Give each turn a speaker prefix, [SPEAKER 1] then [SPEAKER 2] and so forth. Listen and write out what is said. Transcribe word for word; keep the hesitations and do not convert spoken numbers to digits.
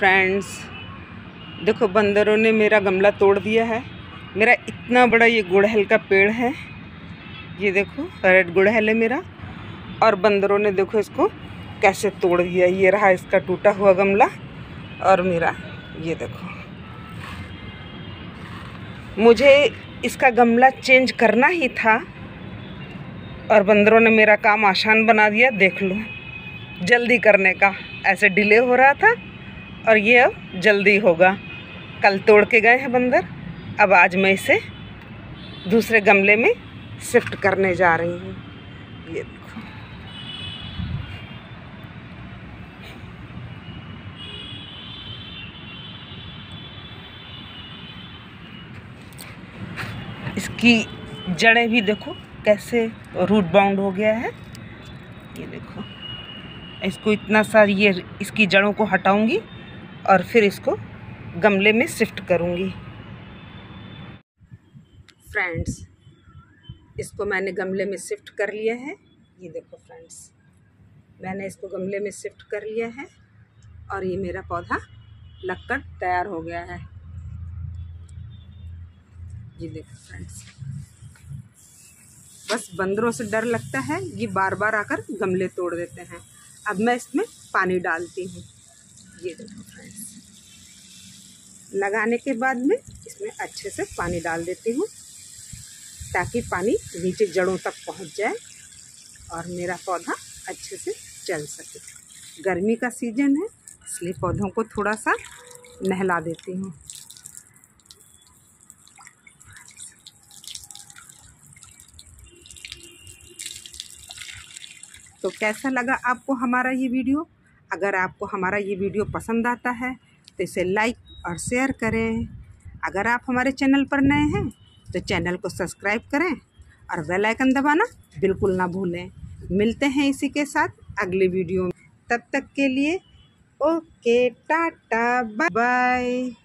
[SPEAKER 1] Friends, देखो बंदरों ने मेरा गमला तोड़ दिया है। मेरा इतना बड़ा ये गुड़हल का पेड़ है, ये देखो रेड गुड़हल है मेरा, और बंदरों ने देखो इसको कैसे तोड़ दिया। ये रहा इसका टूटा हुआ गमला, और मेरा ये देखो। मुझे इसका गमला चेंज करना ही था और बंदरों ने मेरा काम आसान बना दिया। देख लो, जल्दी करने का ऐसे डिले हो रहा था और ये अब जल्दी होगा। कल तोड़ के गए हैं बंदर, अब आज मैं इसे दूसरे गमले में शिफ्ट करने जा रही हूँ। ये देखो, इसकी जड़ें भी देखो कैसे रूट बाउंड हो गया है। ये देखो, इसको इतना सा ये इसकी जड़ों को हटाऊंगी और फिर इसको गमले में शिफ्ट करूंगी। फ्रेंड्स, इसको मैंने गमले में शिफ्ट कर लिया है। ये देखो फ्रेंड्स, मैंने इसको गमले में शिफ्ट कर लिया है और ये मेरा पौधा लगकर तैयार हो गया है। ये देखो फ्रेंड्स, बस बंदरों से डर लगता है, ये बार बार आकर गमले तोड़ देते हैं। अब मैं इसमें पानी डालती हूँ। ये देखो फ्रेंड्स, लगाने के बाद में इसमें अच्छे से पानी डाल देती हूँ ताकि पानी नीचे जड़ों तक पहुँच जाए और मेरा पौधा अच्छे से चल सके। गर्मी का सीजन है, इसलिए पौधों को थोड़ा सा नहला देती हूँ। तो कैसा लगा आपको हमारा ये वीडियो? अगर आपको हमारा ये वीडियो पसंद आता है तो इसे लाइक और शेयर करें। अगर आप हमारे चैनल पर नए हैं तो चैनल को सब्सक्राइब करें और बेल आइकन दबाना बिल्कुल ना भूलें। मिलते हैं इसी के साथ अगले वीडियो में। तब तक के लिए ओके, टाटा, बाय बाय।